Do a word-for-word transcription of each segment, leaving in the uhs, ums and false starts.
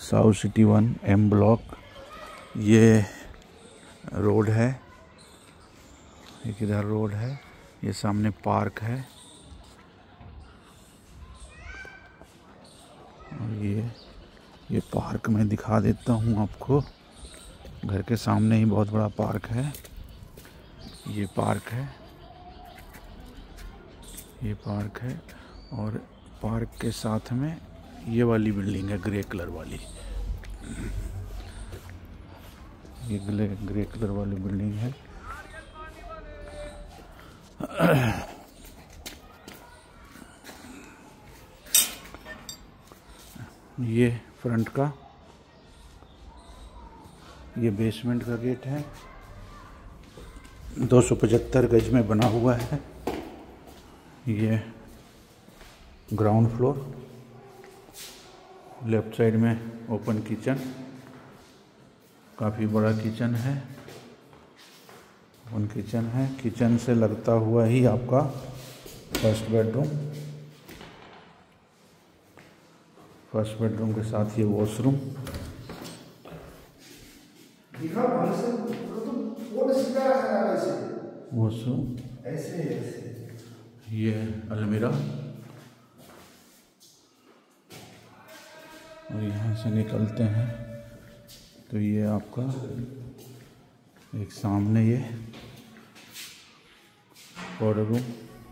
South City one M block. ये road है, एक इधर रोड है, ये सामने पार्क है और ये ये पार्क मैं दिखा देता हूँ आपको। घर के सामने ही बहुत बड़ा पार्क है। ये पार्क है, ये पार्क है और पार्क के साथ में ये वाली बिल्डिंग है ग्रे कलर वाली। ये ग्रे ग्रे कलर वाली बिल्डिंग है। ये फ्रंट का, ये बेसमेंट का गेट है, दो सौ पचहत्तर गज में बना हुआ है। ये ग्राउंड फ्लोर, लेफ्ट साइड में ओपन किचन, काफ़ी बड़ा किचन है, ओपन किचन है। किचन से लगता हुआ ही आपका फर्स्ट बेडरूम, फर्स्ट बेडरूम के साथ ये वॉशरूम। वॉशरूम, ये अलमीरा और यहाँ से निकलते हैं तो ये आपका एक सामने ये पाउडर रूम,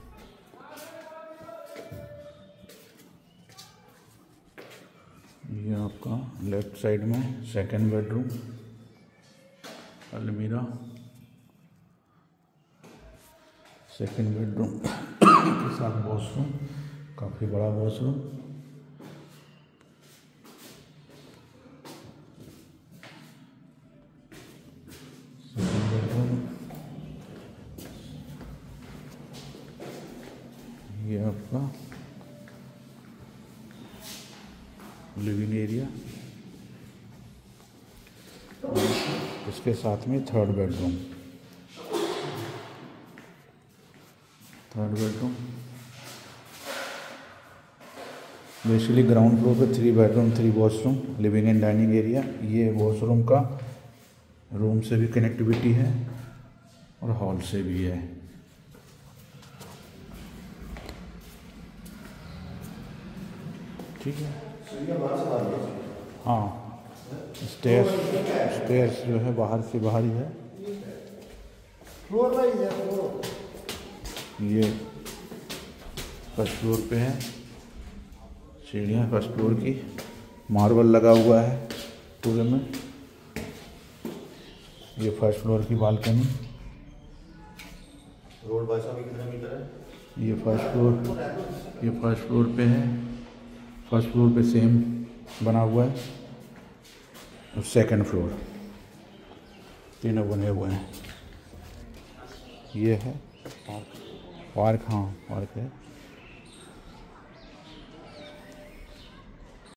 ये आपका लेफ्ट साइड में सेकंड बेडरूम, अलमीरा, सेकंड बेडरूम के साथ वॉशरूम, काफ़ी बड़ा वॉशरूम। सेकंड बेडरूम, ये आपका लिविंग एरिया, इसके साथ में third bedroom, third bedroom. Basically ground floor पे three bedroom three washroom, living and dining area. ये वॉशरूम का रूम से भी कनेक्टिविटी है और हॉल से भी है। ठीक है, हाँ, स्टेयर्स स्टेयर्स जो है बाहर से बाहर ही है। ये फर्स्ट फ्लोर पे है, सीढ़ियाँ फर्स्ट फ्लोर की, मार्बल लगा हुआ है पूरे में। ये फर्स्ट फ्लोर की बालकनी, रोड बासा भी कितना मीटर है। ये फर्स्ट फ्लोर, ये फर्स्ट फ्लोर पे है, फर्स्ट फ्लोर पे सेम बना हुआ है और सेकंड फ्लोर, तीनों बने हुए हैं। ये है पार्क, पार्क हाँ पार्क है।